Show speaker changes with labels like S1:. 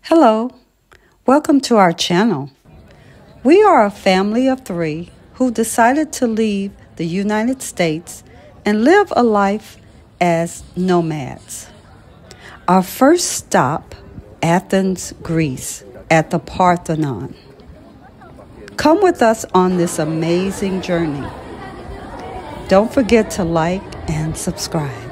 S1: Hello, welcome to our channel. We are a family of 3 who decided to leave the United States and live a life as nomads. Our first stop, Athens, Greece, at the Parthenon. Come with us on this amazing journey. Don't forget to like and subscribe.